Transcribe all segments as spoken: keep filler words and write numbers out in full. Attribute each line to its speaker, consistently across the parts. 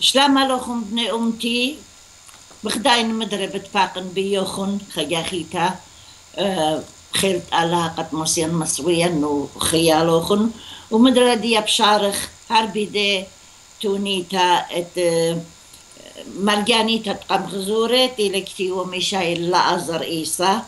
Speaker 1: شلama lochem bnei umti, بخداين مدربة فاقن بيوخن خياخيتا خيلت على قد مصين مصريا وخيالوخن ومدرة دي بشارخ هربي دي تونيتا ات مرجانيتا تقام غزورة تيلكتي ومشاي لأزر إيسا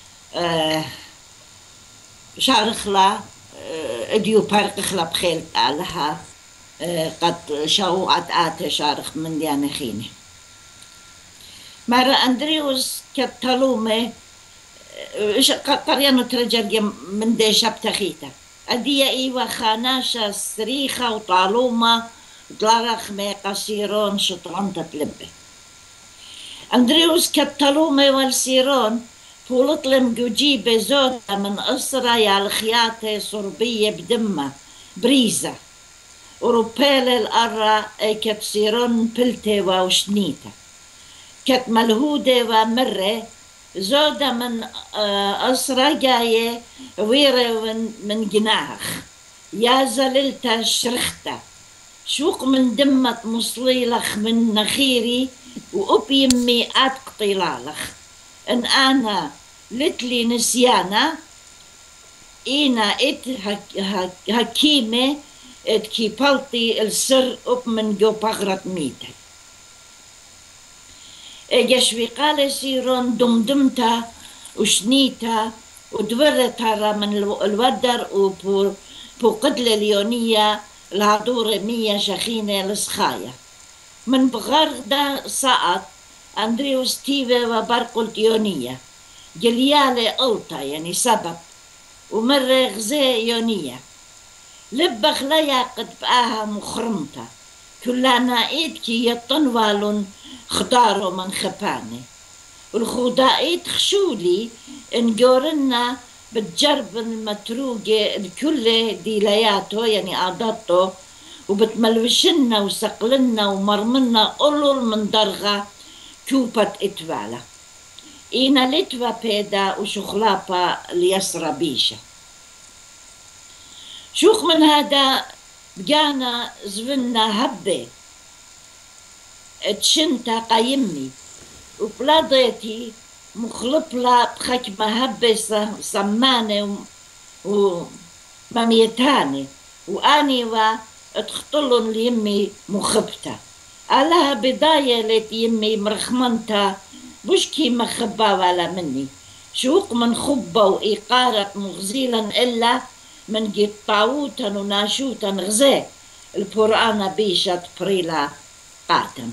Speaker 1: شارخ لا اديو بارق خلا بخيلت علىها قد شوعت آت شارخ من ديانا خيني مرة أندريوس كتلومة قريانو ترجع من دي شبتخيتا أديا إيوا خاناشا سريخة وطالومة طلارخ مي قصيرون شطرون تتلبه أندريوس كتلومة والسيرون فولطلم جوجيبة زوتا من أسرى الخياتة صربية بدمة بريزة وروبيل الأرى أي كتسيرون بلتة وشنيتا كت ملهودة ومرة زودة من أسرى جاية ويرة من جناخ يا زللتا شرختا شوق من دمة مصليلخ من نخيري وأب يمي أتقطيلالخ إن أنا لتلي نسيانا إنا إت هكيمة إت كيبالتي السر أب من جو بغرة ميتا إجاشوي قال سيرون دمدمتا وشنيتا ودورتا من الودر وبقدل اليونية الهدورة مية شخينة لسخايا من بغردا ساعت أندريوس تيفي وبرقل يونية جليالة ألتا يعني سبب ومرة غزي يونية لبخ ليا قد بقاها مخرمتا كلنا إيد كي يطنوالون خضارو من خباني والخضائيت خشولي انجورنا بتجرب المتروقة الكل ديلياتو يعني عاداتو وبتملوشنا وسقلنا ومرمنا قلل من درغة كوبت اتوالا إينا لتوا بيدا وشخلابا ليسرى بيشا شوخ من هذا بقانا زفنا هبي تشنتا قايمي وبلاضيتي مخلطلة بخكمة هبة سمانة ومميتاني واني واتخطلن ليمي مخبتا علىها بداية لت يمي مرخمنتا بشكي مخبا ولا مني شوق من خبة وإيقارة مغزيلا إلا من جيب طاوتا وناشوتا غزي القرآن بيشت بريلا قاتم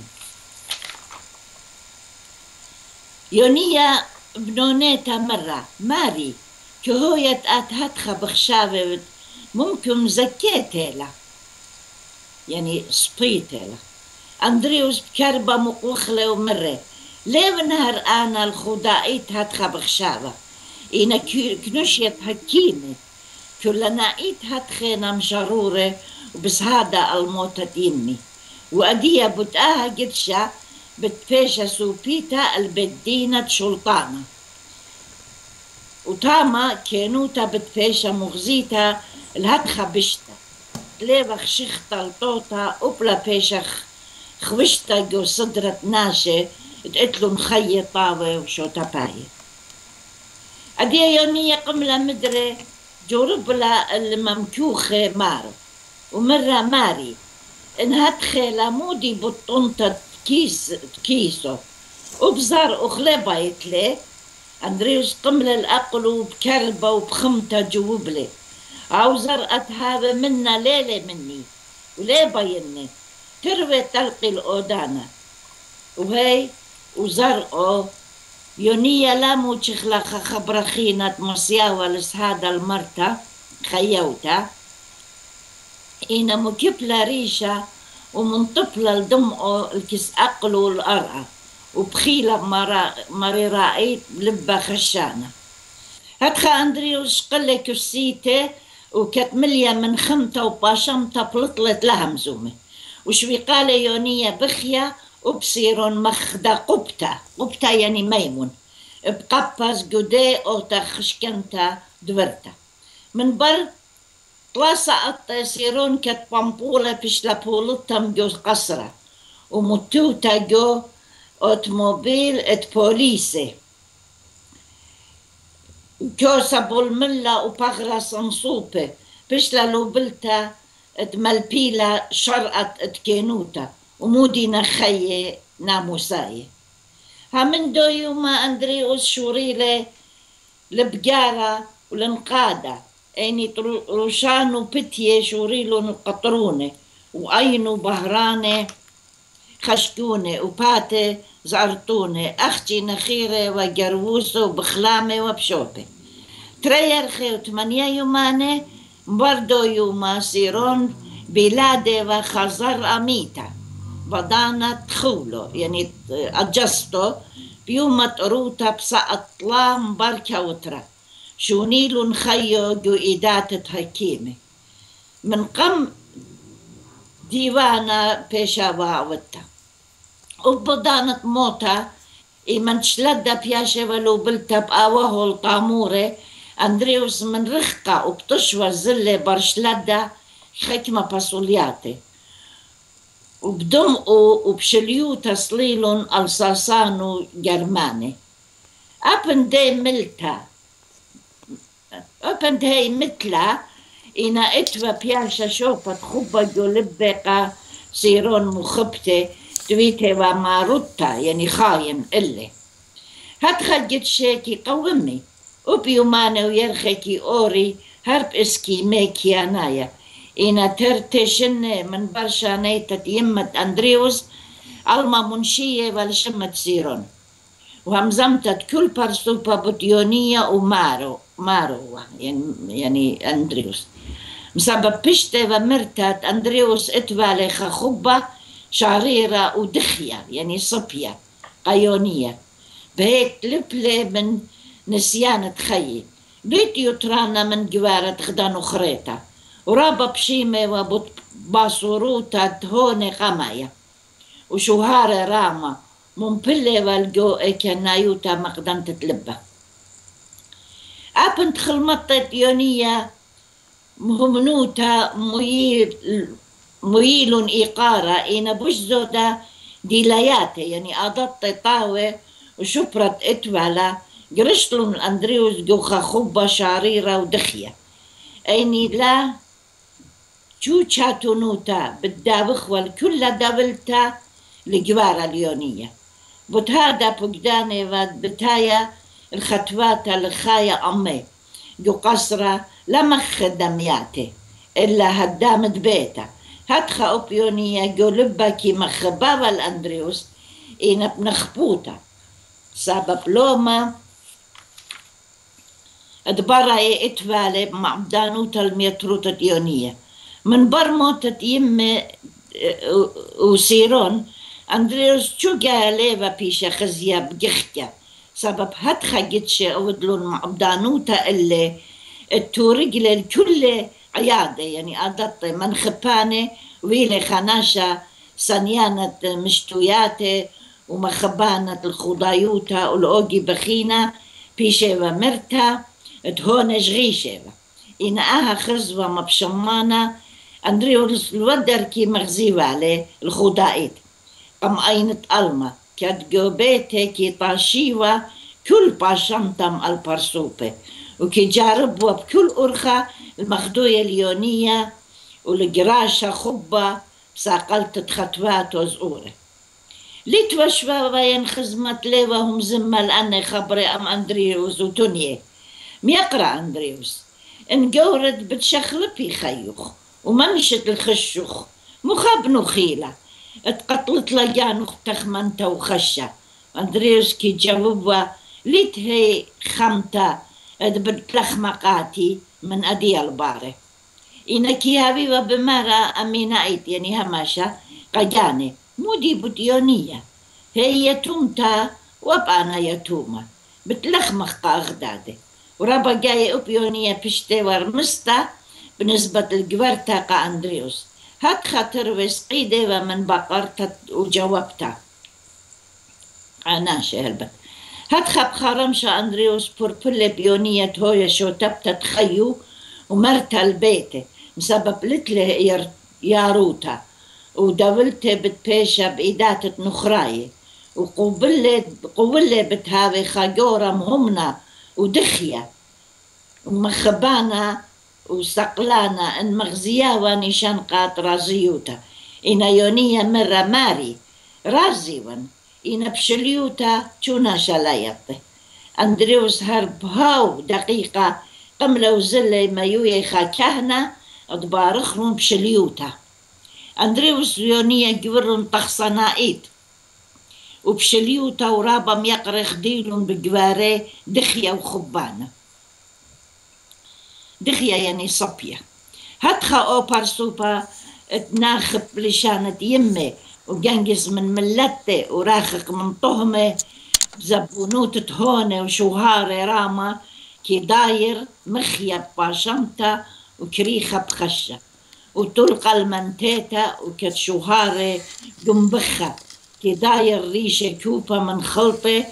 Speaker 1: يونية بنونيتا مرة ماري كهوية أتهتخ بخشاوة ممكن مزكيتها يعني سبيتها أندريوس بكربة مقوخلة ومرة ليه نهر أنا الخدائيت هتخ بخشاوة إنا كنشيت هكيمة كلنا إيت هتخينا مشرورة وبس هذا الموتة يمي وأدية بتقاها قدشة بتفيشة سوبيتا البدينة شلطانة وتاما كينوتا بتفيشة مغزيتا الهتخة بشتا تليبخ شيختا الطوطة وبلا فيشة خوشتا جو صدرت ناشة تقتلو مخيطة وشوتا باية أدية يومية قملة مدري جوربلا الممكوخة مارو ومرة ماري إنها تخيلة مودي بطنطة كيس كيسو وبزار أخلبا يتلي أندريوس قملة الأقل وبكربة وبخمتة جوبلي عاوزر أتهاب منا ليلة مني وليه بيني تروي تلقي الأودانة وهي وزرقو يونية لامو تشخلخ خبرخينة مصياوة لسهادة المرتة خيوتا إنا مكبلة ريشة ومن طفلة لدمقو الكس أقلو الأرعى وبخيلة مري رأيت لبة خشانة هتخا أندريوس قلة كسيته وكتملية من خمتة وباشمتة بلطلت لها مزومة وشوي قال يونية بخية وبصيرون مخدة قبتة قبتة يعني ميمون بقبس قدي أو تخشكنتا دورتا من بر طلاسة يصيرون كت بامبولة بش لبولتهم جو قصرة ومتوتا جو أوتوموبيل ات بوليسي وكوسا بولملا وبغرا صنصوبة بشلا لوبلتا ات ملبيلا شرقت ات كينوتا ومودي نخيي ناموساي همن دو يوما أندريوس شوريلي البقارة والنقادة أيني روشانو بتيه شوريلو نقطروني وأينو بهراني خشكوني وباتي زعرتوني أختي نخيري وجروسو وبخلامي وبشوبي تريرخي وثمانية يوماني بردو يوما سيرون بلادي وخزر أميتا بدانا تخولو يعني أجستو بيومة روتا بسقط لام بركة وترا شونيلو نخيو جو إيدات تحكيمي من قم ديوانا بيشا وعوتا وبدانت موتا إيمن شلدا بياشا ولو بلتا بقاوهو الطاموري أندريوس من رخقة وبتشوى زلة برشلدا حكمة باسولياتي وبدمقوا وبشليو تسليلون الصاصانو جرماني أبن دي ملتا أبن دي متلا إنا إتوا بياشا شوفت خبا جولبقى سيرون مخبتي دويتي وماروتا يعني خاين إلي هات خجت شيكي قومي وبيوماني ويرخيكي أوري هرب اسكي ميكي أنايا إنا ترتشن من برشا نيتة يمة أندريوس علما منشية والشمة سيرون وهمزمتت كل برسوبة بطيونية ومارو مارو يعني, يعني أندريوس مسبب بشتة ومرتت أندريوس اتوالي خخبة شعريرة ودخية يعني صبية قيونية بهيك لبلي من نسيان تخيي بيت يطرانا من جوارة غدان وخريطة ورابا بشيمة وباصوروتا هوني قمايا وشوهارة راما ممبلة والجو كنايوتا مقدم تتلبى أبنت خلمطة يونية مهمنوتا ميل ميل إيقارة إنا بجزوتا ديلاياتي يعني أضط طاوة وشبرت إتوالا قرشتلون أندريوس جوخا خبة شعريرة ودخية أيني لا شو تشاتونوتا بالدابخ والكل دابلتا لجوارة اليونية بتهادا بقداني بتايا الخطوات الخايا أمي جو قصرة لما خدمياتي إلا هدامت بيتا هتخا أوبيونية جو لبكي مخبابة الأندريوس إنا بنخبوتا سبب لوما ادبرا اتوالي مع بدانوتا الميتروتا ديونية من برموتة يمي وسيرون أندريوس شو قاليبا بيشا خزيا بجخكا سبب هتخا جتشي أودلون مع بدانوتا اللي التورجل الكل عيادة يعني أدط من خباني ويلي خناشا سنيانة مشتوياتي ومخبانة الخضايوتا والأوجي بخينة بيشي ومرتا تهون جغيشة إن آها خزوة مبشمانة أندريوس الودر كي مغزيوة عليه الخضائيت قم أينت ألما كاد جوبيتي كي طاشيوة كل باشمتم البرسوبة وكي جاربوا بكل أرخة المخدوية اليونية والجراشة خبة بساقلت خطوات وزقورة ليتوا شوابين خزمت لي وهم زمة لأني خبري أم أندريوس وتونيه ميقرأ أندريوس انجورد بتشخلبي خيوخ ومنشت الخشوخ مخابنو خيلة اتقتلت لجانو تخمنتا وخشة أندريوس كي جاوبوا ليت هي خمتا ادبت مقاتي من أدي الباري إنكي هابي وبمارا أمينايت يعني هماشا قجاني مودي بديونية هي يتومتا وبأنا يتومة بتلخمخ قاغدادي ورابا جاي أبيونية بشتي ورمستا بنسبة الجوارتا قا أندريوس هات خاطر وسقيدي ومن بقرتا وجوابتا عناش هلبت هات خب خرمشا أندريوس بوربلة بيونية هويا شو تبتا تخيو ومرتا البيت مسبب لتله ياروتا ودولت بتبيشة بإيدات نخراية وقبلت قبلة بتهاوي خاجورة مهمنا ودخية ومخبانا وسقلانا ان مغزياوا نشان قات رازيوتا إنا يونية مرة ماري رازيون إنا بشليوتا تونا شلايطي أندريوس هرب هاو دقيقة قملة وزلة مايوية خا كهنة أدبارخرون بشليوتا أندريوس يونية جورن تخصنائيت وبشليوتا ورابم يقرخ ديلون بجواري دخية وخبانة دخية يعني صبية هتخا أو بارسوبا تناخب لشانة يمي وجنجز من ملتي وراخق من طهمة زبونوت تهونة وشوهارة راما كي داير مخيب باشمتا وكريخة بخشة وتلقى المنتيتا وكتشوهارة جنبخة كي داير ريشة كوبا من خلطة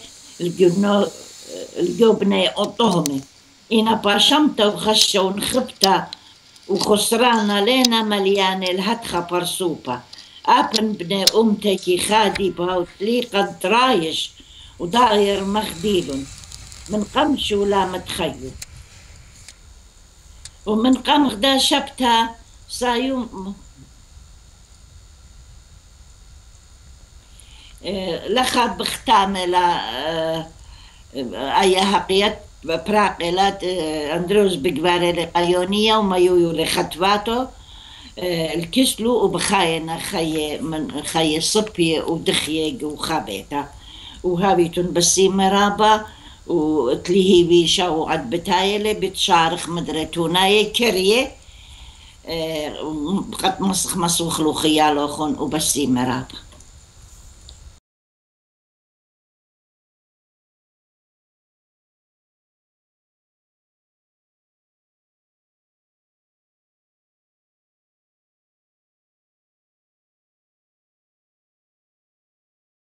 Speaker 1: الجبنة أطهمة إنا باشمتا وخشة ونخبتا وخسرانا لينا مليانة الهتخة برسوبة أبن بني أمتكي خادي بها وتليقة درايش وداير مخديل من قمش ولا متخيل ومن قم غدا شبتها سايوم لخا بختاملة أي حقيقة براقلات أندروس بجبارة لقيونية وما يويو لخطواتو الكسلو وبخاينة خي من خي صبي ودخيق وخابيتا وهابيتون بسي مرابا وتليهي بيشا وعد بتايلة بتشارخ مدري توناي كريه قد مسخ مسوخ لو خيالو خون وبسي مرابا